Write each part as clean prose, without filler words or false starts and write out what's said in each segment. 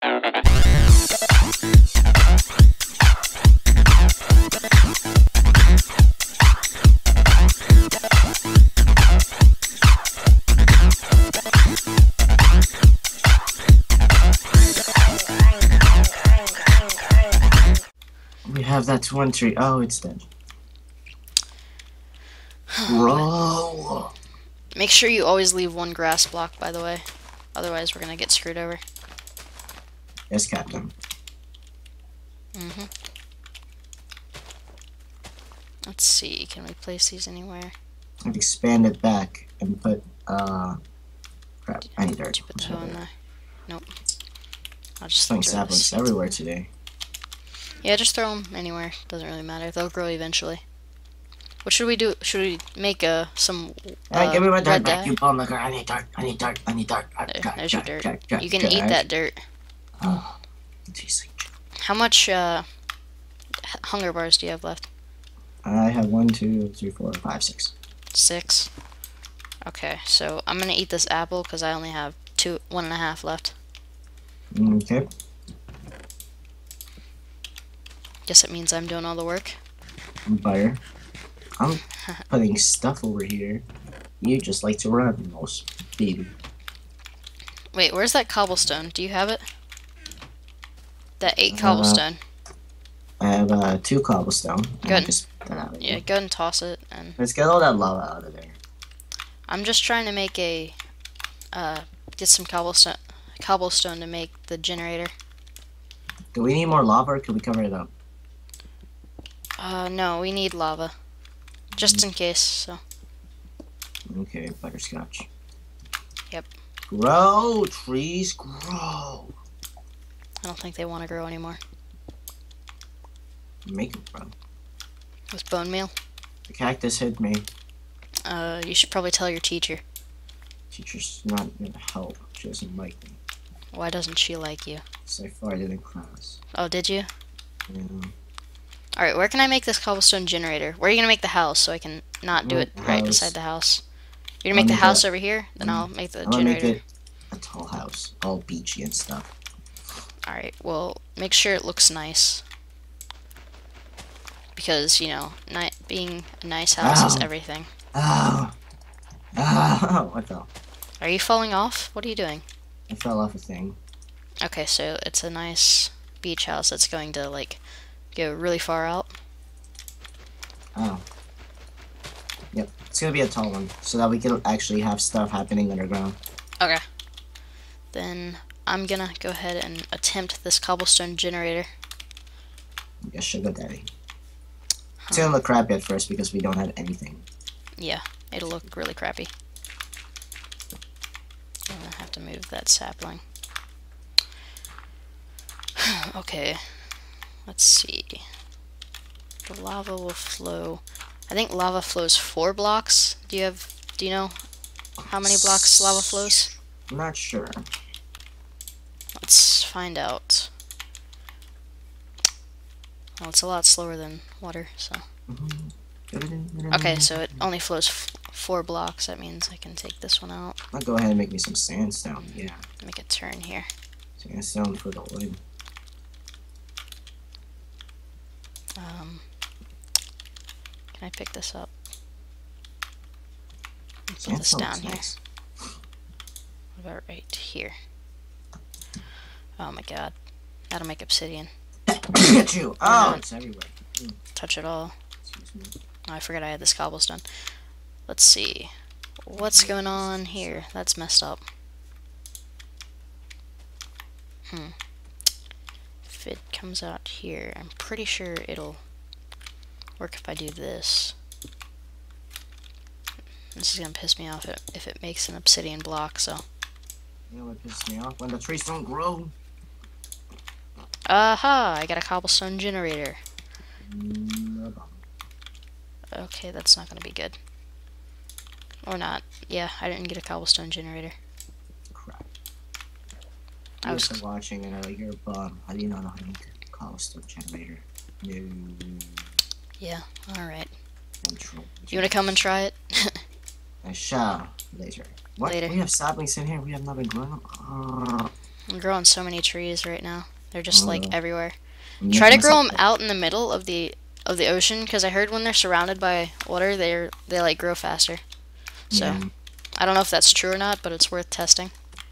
We have that one tree. Oh, it's dead. Bro. Make sure you always leave one grass block, by the way. Otherwise, we're gonna get screwed over. Yes, Captain. Let's see. Can we place these anywhere? I've expanded back and put, crap, I need dirt. Did you put toe in there? Nope. I'll just Throwing throw the saplings seeds everywhere in. today. Yeah, just throw them anywhere. Doesn't really matter. They'll grow eventually. What should we do? Should we make some Give me my dirt red back, dye? you bum looker. I need dirt. I need dirt. I need dirt. There's your dirt. You can eat that dirt. Oh, tasty. How much hunger bars do you have left? I have 1, 2, 3, 4, 5, 6. 6. Okay, so I'm gonna eat this apple because I only have 1.5 left. Okay. Guess it means I'm doing all the work. Butter. I'm putting stuff over here. You just like to run, most baby. Wait, where's that cobblestone? Do you have it? That 8 cobblestone. I have 2 cobblestone. Good. Just put that out of Yeah, here. go ahead and toss it. And Let's get all that lava out of there. I'm just trying to make a get some cobblestone to make the generator. Do we need more lava or can we cover it up? No, we need lava. Just in case, so. Okay, butterscotch. Yep. Grow! Trees grow! I don't think they want to grow anymore. Make them grow. With bone meal? The cactus hit me. You should probably tell your teacher. Teacher's not gonna help. She doesn't like me. Why doesn't she like you? So I farted in class. Oh, did you? Yeah. Alright, where can I make this cobblestone generator? Where are you gonna make the house so I can not do it right beside the house? You're gonna make the house over here? Then I'll make the I'm gonna generator. make it a tall house. All beachy and stuff. Alright, well, make sure it looks nice. Because, you know, being a nice house is everything. Oh! Oh! What the? Are you falling off? What are you doing? I fell off a thing. Okay, so it's a nice beach house that's going to, like, go really far out. Oh. Yep. It's gonna be a tall one, so that we can actually have stuff happening underground. Okay. Then I'm gonna go ahead and attempt this cobblestone generator. Yes, sugar daddy. It's gonna look crappy at first because we don't have anything. Yeah, it'll look really crappy. I'm gonna have to move that sapling. Okay, let's see. The lava will flow. I think lava flows 4 blocks. Do you know how many blocks lava flows? I'm not sure. Let's find out. Well, it's a lot slower than water, so. Okay, so it only flows 4 blocks. That means I can take this one out. I'll go ahead and make me some sandstone. Yeah. Make a turn here. Sandstone for the wood. Can I pick this up? Put this down here. Nice. What about right here? Oh my god. That'll make obsidian. Get you! Oh, it's everywhere. Touch it all. Excuse me. Oh, I forgot I had this cobblestone. Let's see. What's going on here? That's messed up. If it comes out here, I'm pretty sure it'll work if I do this. This is gonna piss me off if it makes an obsidian block, so. You know what pisses me off? When the trees don't grow. Aha! I got a cobblestone generator. No. Okay, that's not gonna be good. Or not. Yeah, I didn't get a cobblestone generator. Crap. I was watching and I'm like, you're a bum. How do you not know how to make a cobblestone generator? No. Yeah, alright. Control. You wanna come and try it? I shall later. What? Later. We have saplings in here. We have not been growing them. I'm growing so many trees right now. They're just like Oh, everywhere. I'm Try to making grow myself them out in the middle of the ocean because I heard when they're surrounded by water, they like grow faster. So yeah. I don't know if that's true or not, but it's worth testing.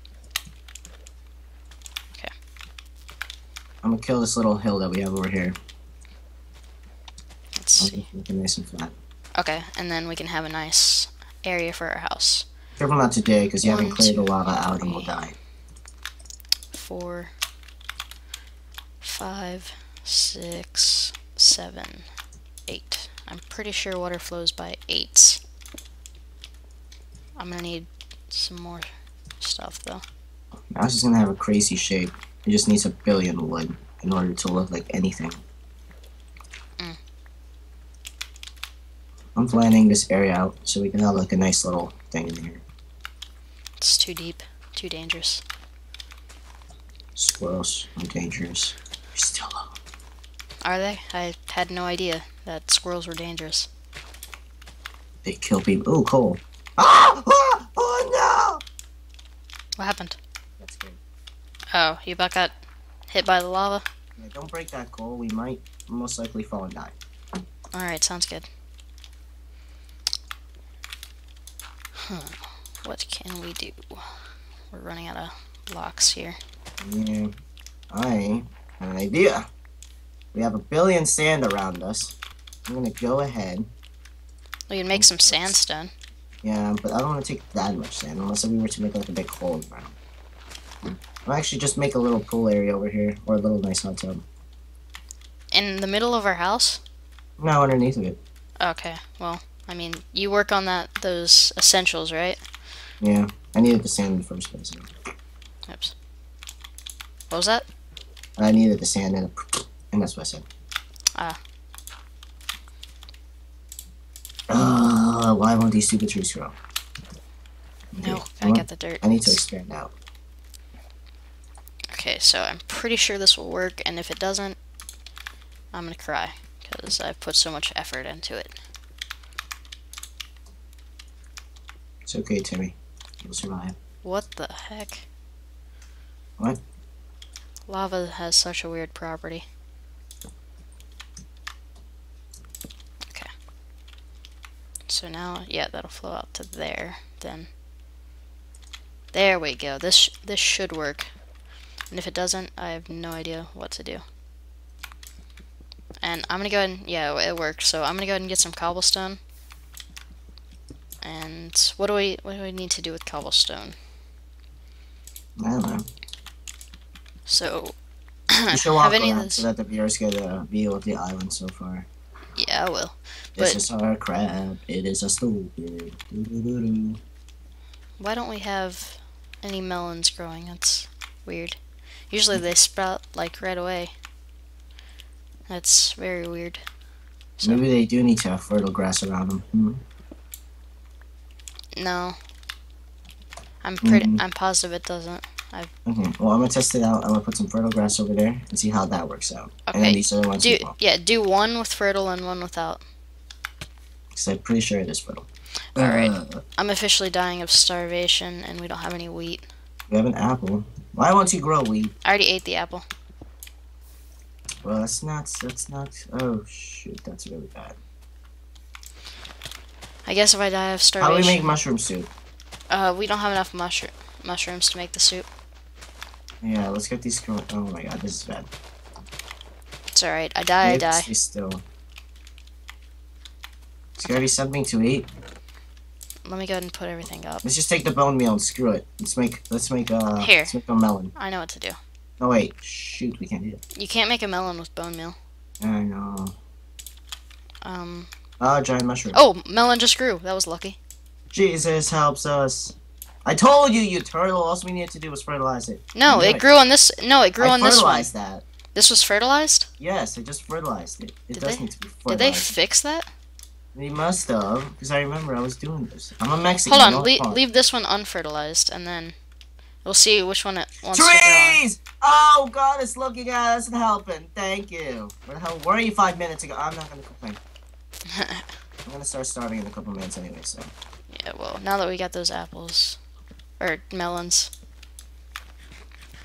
Okay. I'm gonna kill this little hill that we have over here. Let's I'll see. just make it nice and flat. Okay, and then we can have a nice area for our house. Careful not to dig, because you haven't 1, cleared the 2, lava out and we'll 3, die. 4, 5, 6, 7, 8. I'm pretty sure water flows by 8s. I'm gonna need some more stuff though. My house is gonna have a crazy shape. It just needs 1 billion wood in order to look like anything. Mm. I'm planning this area out so we can have like a nice little thing in here. It's too deep, too dangerous. Squirrels are dangerous. You're still low. Are they? I had no idea that squirrels were dangerous. They kill people. Ooh, coal. Ah! Ah! Oh no! What happened? That's good. Oh, you about got hit by the lava? Yeah, don't break that coal. We might most likely fall and die. Alright, sounds good. What can we do? We're running out of blocks here. Yeah, I have an idea. We have 1 billion sand around us. I'm gonna go ahead. We can make some sandstone. Yeah, but I don't want to take that much sand unless we were to make like a big hole in the ground. I'll actually just make a little pool area over here, or a little nice hot tub. In the middle of our house? No, underneath of it. Okay, well, I mean, you work on those essentials, right? Yeah, I needed the sand in the first place. Oops. What was that? I needed the sand and that's what I said. Ah. Why won't these stupid trees grow? No, Okay, gotta get the dirt. I need to expand out. Okay, so I'm pretty sure this will work, and if it doesn't, I'm gonna cry, because I've put so much effort into it. It's okay, Timmy. You'll survive. What the heck? What? Lava has such a weird property. Okay. So now, yeah, that'll flow out to there, then. There we go. This should work. And if it doesn't, I have no idea what to do. And I'm gonna go ahead and, yeah, it worked. So I'm gonna go ahead and get some cobblestone. And what do we need to do with cobblestone? I don't know. So You should walk have any of around this? so that the viewers get a view of the island so far. Yeah, I will. This But is our crab. It is a stupid. Doo-doo-doo-doo. why don't we have any melons growing? That's weird. Usually they sprout like right away. That's very weird. So, Maybe they do need to have fertile grass around them. no. I'm positive it doesn't. Okay, well, I'm gonna test it out. I'm gonna put some fertile grass over there and see how that works out. Okay. And then these other ones as well. Yeah, do one with fertile and one without. Because I'm pretty sure it is fertile. Alright. I'm officially dying of starvation and we don't have any wheat. We have an apple. Why won't you grow wheat? I already ate the apple. Well, that's not. Oh, shoot, that's really bad. I guess if I die of How do starvation. we make mushroom soup? We don't have enough mushrooms to make the soup. Yeah, let's get these. Oh my god, this is bad. It's alright. I die. Stay still. Scary, something to eat. Let me go ahead and put everything up. Let's just take the bone meal and screw it. Let's make Here. let's make a melon. I know what to do. Oh wait, shoot, we can't do it. You can't make a melon with bone meal. I know. Um. Oh, giant mushroom. Oh, melon just grew. That was lucky. Jesus helps us. I told you, you turtle. All we needed to do was fertilize it. No, You it knew grew on this. No, it grew I on this one. fertilized that. This was fertilized? Yes, I just fertilized it. It Did does they- need to be Did fertilized. they fix that? They must have, because I remember I was doing this. I'm a Mexican. Hold on, don't talk. leave this one unfertilized, and then we'll see which one it wants to grow on. Trees! Oh god, it's looking at us and helping. Thank you. Where the hell were you 5 minutes ago? I'm not gonna complain. I'm gonna start starving in a couple minutes anyway, so. Yeah, well, now that we got those apples, or melons,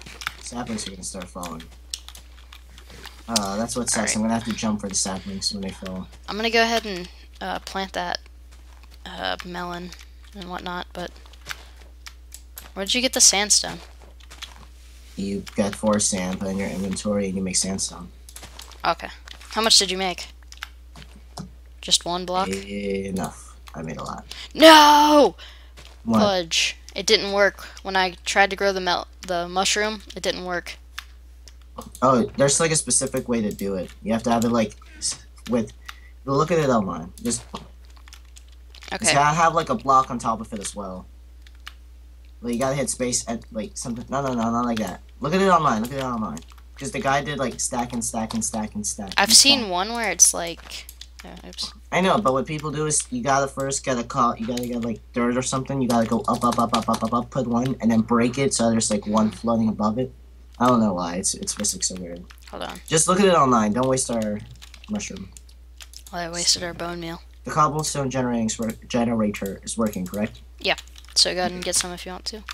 Saplings are gonna start falling. That's what sucks. Alright. I'm gonna have to jump for the saplings when they fall. I'm gonna go ahead and plant that melon and whatnot, but where did you get the sandstone? You get 4 sand, put in your inventory, and you make sandstone. Okay. How much did you make? Just 1 block? Enough. I made a lot. No! What? Fudge. It didn't work. When I tried to grow the mushroom, it didn't work. Oh, there's like a specific way to do it. You have to have it like with. Look at it online. Just. Okay. It's gotta have like a block on top of it as well. Like you gotta hit space at like something. No, not like that. Look at it online. Look at it online. Because the guy did like stack and stack and stack and stack. I've seen one where it's like. Oops. I know, but what people do is you gotta first get a you gotta get like dirt or something. You gotta go up, put one, and then break it so there's like one floating above it. I don't know why. It's physics so weird. Hold on. Just look at it online. Don't waste our mushroom. Well, I wasted our bone meal. The cobblestone generator is working, correct? Yeah. So go ahead and get some if you want to.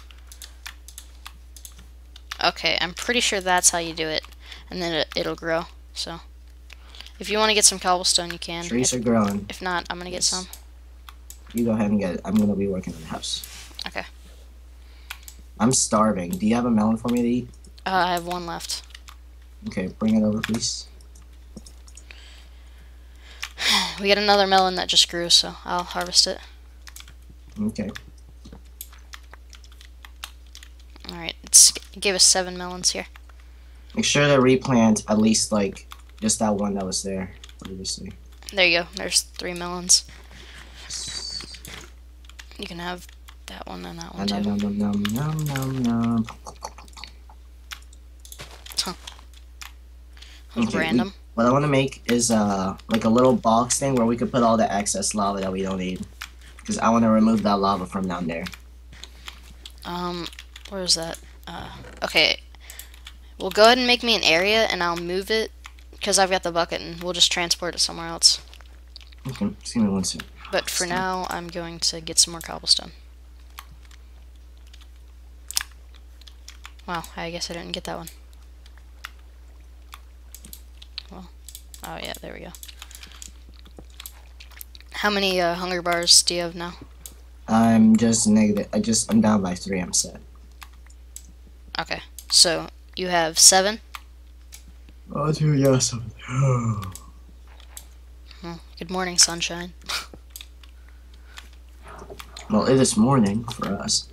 Okay, I'm pretty sure that's how you do it, and then it'll grow. So, if you want to get some cobblestone, you can. Trees are growing. If not, I'm gonna get some. You go ahead and get it. I'm gonna be working on the house. Okay. I'm starving. Do you have a melon for me to eat? I have 1 left. Okay, bring it over, please. We got another melon that just grew, so I'll harvest it. Okay. Alright, it gave us 7 melons here. Make sure to replant at least like just that one that was there previously. There you go. There's 3 melons. You can have that one and that one too. Nom. Okay, Random. What I want to make is like a little box thing where we could put all the excess lava that we don't need. Because I want to remove that lava from down there. Where is that? Okay. Well, go ahead and make me an area, and I'll move it, because I've got the bucket, and we'll just transport it somewhere else. Okay, just give me 1 second. But for now, I'm going to get some more cobblestone. Wow, I guess I didn't get that one. Well, oh yeah, there we go. How many hunger bars do you have now? I'm just negative. I'm down by 3. I'm set. Okay, so you have 7. Oh, dude, yes. Well, good morning, sunshine. Well, it is morning for us.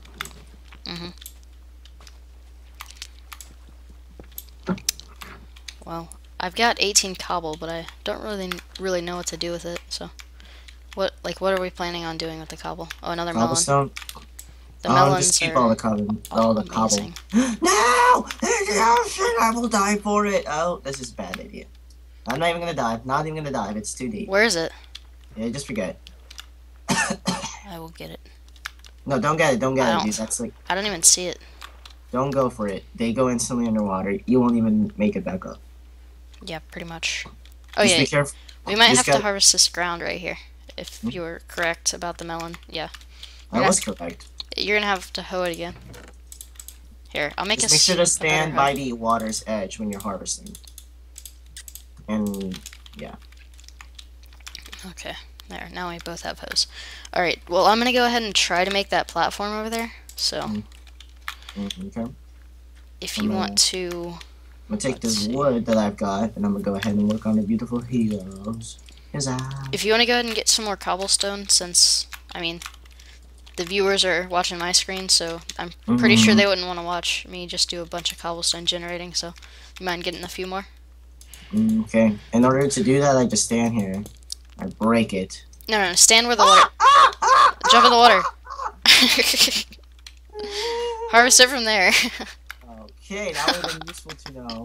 Well, I've got 18 cobble, but I don't really know what to do with it. So, what are we planning on doing with the cobble? Oh, another melon. Cobblestone. The melons just keep are all the cobble. All the cobble. amazing. No! There's the ocean! I will die for it! Oh, this is a bad idea. I'm not even gonna dive. Not even gonna dive. It's too deep. Where is it? Yeah, just forget. I will get it. No, don't get it. Don't get I it, don't- dude. That's like... I don't even see it. Don't go for it. They go instantly underwater. You won't even make it back up. Yeah, pretty much. Oh Just yeah, be careful. we might Just have to got- harvest this ground right here. If you were correct about the melon, yeah. I was correct. You're gonna have to hoe it again. Here, I'll make Just a make sure to stand better by hoe. the water's edge when you're harvesting. And, yeah. Okay, there. Now we both have hoes. All right. Well, I'm gonna go ahead and try to make that platform over there. So, Okay. if you want to, I'm gonna take Let's this see. wood that I've got, and I'm gonna go ahead and work on the beautiful heroes. if you want to go ahead and get some more cobblestone, since I mean, the viewers are watching my screen, so I'm pretty sure they wouldn't want to watch me just do a bunch of cobblestone generating. So, you mind getting a few more? Okay. In order to do that, I just stand here. I break it. No, stand where the water. Jump in the water. Harvest it from there. Okay, that would have been useful to know.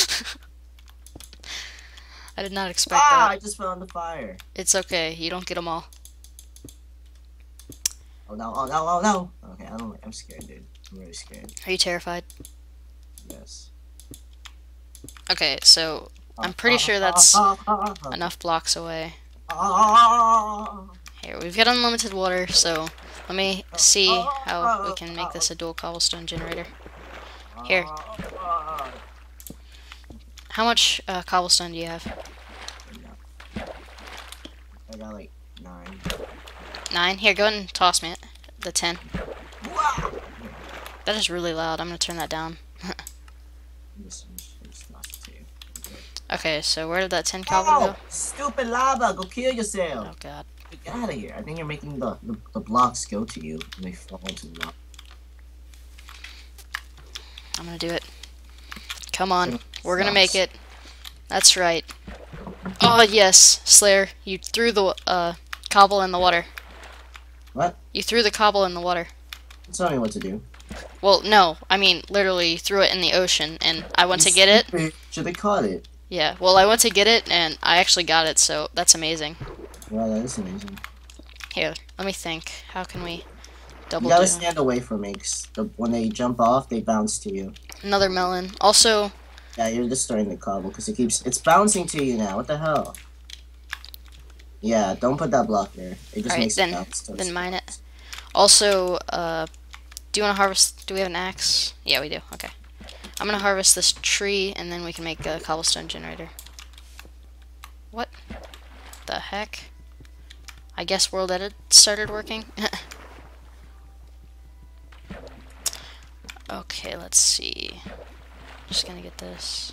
I did not expect Ah, that. I just fell in the fire. It's okay. You don't get them all. Oh no, oh no, oh no. Okay, I'm scared, dude. I'm really scared. Are you terrified? Yes. Okay, so I'm pretty sure that's enough blocks away. Here, we've got unlimited water, so let me see how we can make this a dual cobblestone generator. Here. How much cobblestone do you have? I got like 9. 9? Here, go ahead and toss me it. The 10. Wow. That is really loud. I'm gonna turn that down. Okay, so where did that 10 cobble go? Stupid lava! Go kill yourself! Oh god. Get out of here. I think you're making the blocks go to you and they fall into the lava. I'm gonna do it. Come on. We're gonna make it. That's right. Oh, yes, Slayer. You threw the cobble in the water. What? You threw the cobble in the water. Tell me what to do. Well, no. I mean, literally, you threw it in the ocean, and I went to get it. Should have caught it. Yeah, well, I went to get it, and I actually got it, so that's amazing. Wow, that is amazing. Here, let me think. How can we double You gotta do? stand away from it, 'cause when they jump off, they bounce to you. Another melon. Also... Yeah, you're destroying the cobble, because it's bouncing to you now. What the hell? Yeah, don't put that block there. It just makes it bounce. Then mine it. Also, do you want to harvest... Do we have an axe? Yeah, we do. Okay. I'm gonna harvest this tree, and then we can make a cobblestone generator. What the heck? I guess World Edit started working. Okay, let's see. Just gonna get this.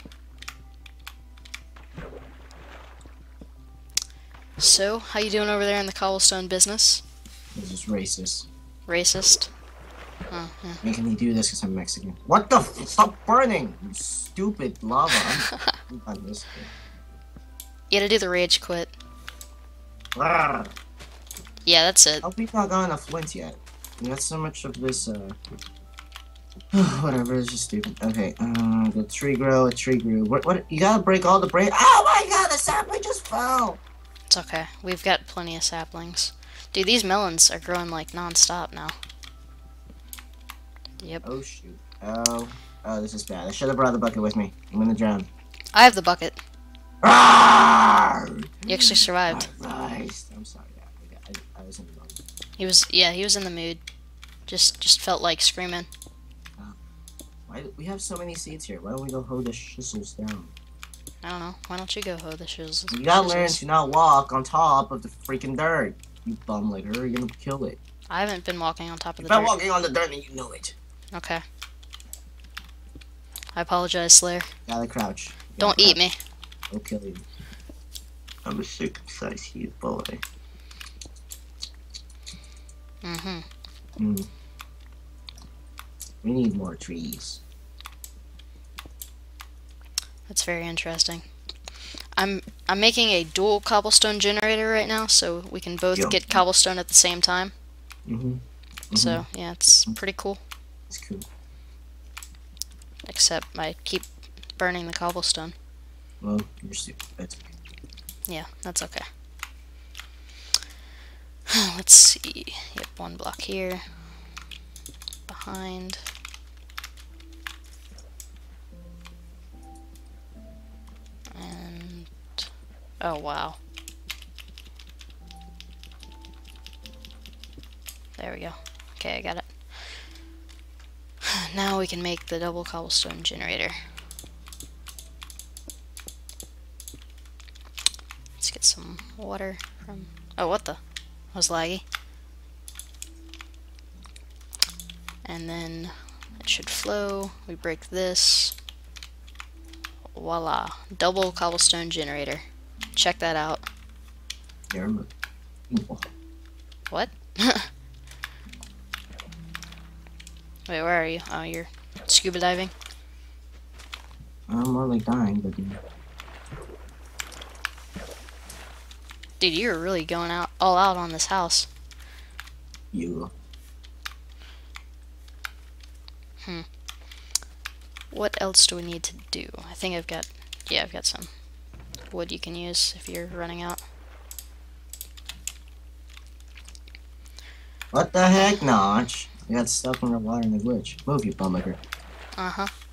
So, how you doing over there in the cobblestone business? It's just racist. Racist? Oh, yeah. Making me do this because I'm Mexican. What the f- Stop burning! You stupid lava. I'm on this. You gotta do the rage quit. Arrgh. Yeah, that's it. How we not got enough flint yet? We got so much of this, whatever, it's just stupid. Okay, the tree grew, a tree grew. What? You gotta break all the Oh my god, the sapling just fell! It's okay. We've got plenty of saplings. Dude, these melons are growing like non-stop now. Yep. Oh shoot. Oh, this is bad. I should have brought the bucket with me. I'm gonna drown. I have the bucket. Arrgh! You actually survived. Christ. I'm sorry. Yeah, I was in the wrong. He was in the mood. Just felt like screaming. Why do we have so many seeds here? Why don't we go hoe the shizzles down? I don't know. Why don't you go hoe the shizzles? You gotta learn to not walk on top of the freaking dirt. You bum like her, you're gonna kill it. I haven't been walking on top of the If I'm dirt. walking on the dirt and you know it. Okay. I apologize, Slayer. Gotta crouch. Don't eat me. I'll kill you. I'm a circumcised cute boy. Mm-hmm. We need more trees. That's very interesting. I'm making a dual cobblestone generator right now, so we can both get cobblestone at the same time. So yeah, it's pretty cool. It's cool. Except I keep burning the cobblestone. Well, you're stupid. That's okay. Yeah, that's okay. Let's see. Yep, 1 block here. Behind. And oh wow. There we go. Okay, I got it. Now we can make the double cobblestone generator. Let's get some water from... Oh, what the? I was laggy. And then it should flow. We break this. Voila. Double cobblestone generator. Check that out. Yeah, What? Wait, where are you? Oh, you're scuba diving? I'm more like dying, but yeah. Dude, you're really going all out on this house. You. What else do we need to do? I think I've got... Yeah, I've got some wood you can use if you're running out. What the heck, Notch? I got stuck in the water in the glitch. Move, you bummaker. Uh-huh.